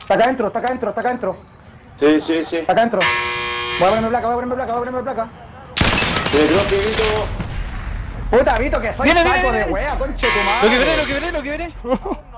Está acá adentro, está acá adentro, está acá adentro. Sí, sí, sí. Está acá adentro. Voy a ponerme placa, voy a ponerme placa, voy a ponerme placa. Pero que Vito. Puta, Vito, que soy Viene, saco viene, de viene. wea, conche tu madre. Lo que veré.